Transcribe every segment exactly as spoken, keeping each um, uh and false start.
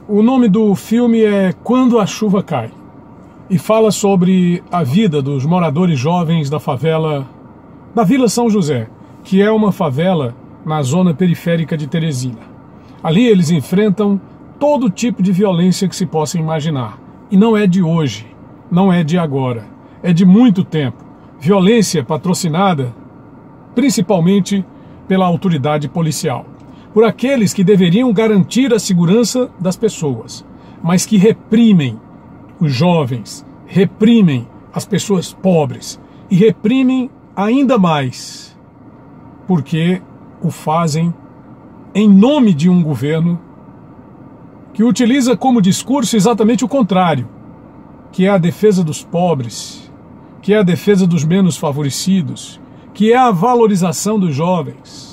O nome do filme é Quando a Chuva Cai e fala sobre a vida dos moradores jovens da favela da Vila São José, que é uma favela na zona periférica de Teresina. Ali eles enfrentam todo tipo de violência que se possa imaginar. E não é de hoje, não é de agora, é de muito tempo. Violência patrocinada principalmente pela autoridade policial, por aqueles que deveriam garantir a segurança das pessoas, mas que reprimem os jovens, reprimem as pessoas pobres e reprimem ainda mais, porque o fazem em nome de um governo que utiliza como discurso exatamente o contrário, que é a defesa dos pobres, que é a defesa dos menos favorecidos, que é a valorização dos jovens.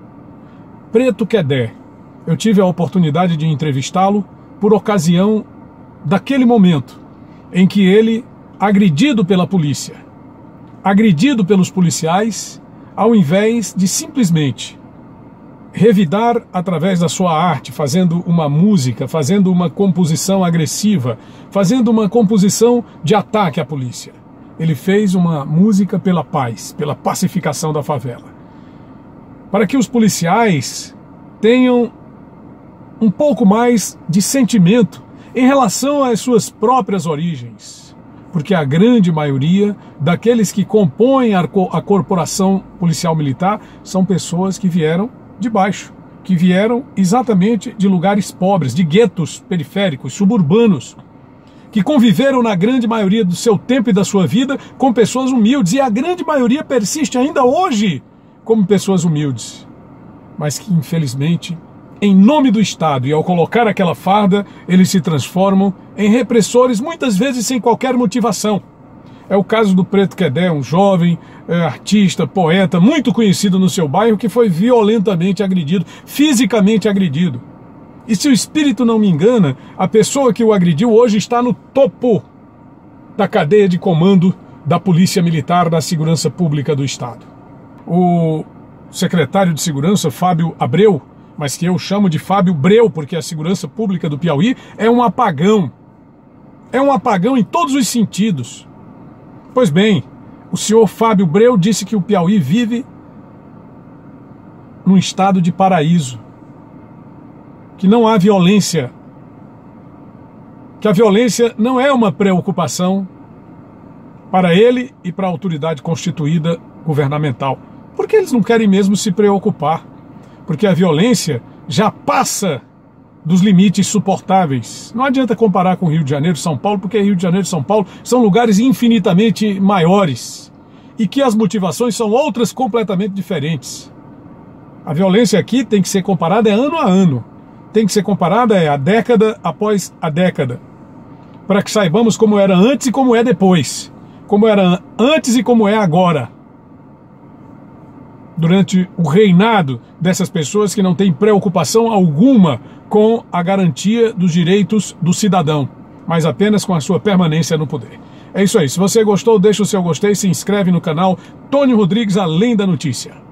Preto Quedé, eu tive a oportunidade de entrevistá-lo por ocasião daquele momento em que ele, agredido pela polícia, agredido pelos policiais, ao invés de simplesmente revidar através da sua arte, fazendo uma música, fazendo uma composição agressiva, fazendo uma composição de ataque à polícia, ele fez uma música pela paz, pela pacificação da favela, para que os policiais tenham um pouco mais de sentimento em relação às suas próprias origens, porque a grande maioria daqueles que compõem a corporação policial militar são pessoas que vieram de baixo, que vieram exatamente de lugares pobres, de guetos periféricos, suburbanos, que conviveram na grande maioria do seu tempo e da sua vida com pessoas humildes, e a grande maioria persiste ainda hoje como pessoas humildes, mas que infelizmente, em nome do Estado e ao colocar aquela farda, eles se transformam em repressores, muitas vezes sem qualquer motivação. É o caso do Preto Quedé, um jovem é, artista, poeta, muito conhecido no seu bairro, que foi violentamente agredido, fisicamente agredido. E se o espírito não me engana, a pessoa que o agrediu hoje está no topo da cadeia de comando da Polícia Militar da Segurança Pública do Estado. O secretário de Segurança, Fábio Abreu, mas que eu chamo de Fábio Breu, porque a segurança pública do Piauí é um apagão. É um apagão em todos os sentidos. Pois bem, o senhor Fábio Breu disse que o Piauí vive num estado de paraíso, que não há violência, que a violência não é uma preocupação para ele e para a autoridade constituída governamental, porque eles não querem mesmo se preocupar, porque a violência já passa dos limites suportáveis. Não adianta comparar com Rio de Janeiro e São Paulo, porque Rio de Janeiro e São Paulo são lugares infinitamente maiores e que as motivações são outras completamente diferentes. A violência aqui tem que ser comparada é ano a ano, tem que ser comparada é a década após a década, para que saibamos como era antes e como é depois, como era antes e como é agora, durante o reinado dessas pessoas que não têm preocupação alguma com a garantia dos direitos do cidadão, mas apenas com a sua permanência no poder. É isso aí. Se você gostou, deixa o seu gostei, se inscreve no canal Tony Rodrigues Além da Notícia.